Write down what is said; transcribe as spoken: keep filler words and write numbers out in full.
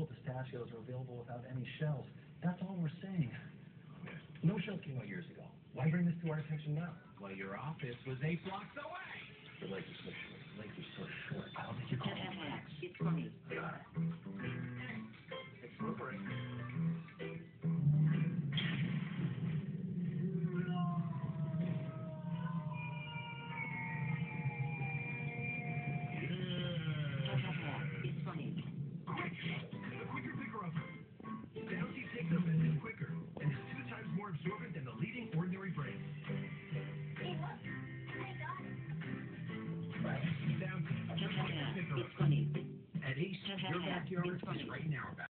wonderful pistachios are available without any shells. That's all we're saying. No shells came out years ago. Why bring this to our attention now? Well, your office was eight blocks away. Your legs are so short. Your legs are so short. I don't think you call them legs. It's funny. Got it. It's slippery. It's funny. Quick! The quicker picker upper. Bounty takes up and quicker, and is two times more absorbent than the leading ordinary brand. Hey, look. I got it. Bounty, the quicker picker It's upper. funny. At Ace, your backyard is right now about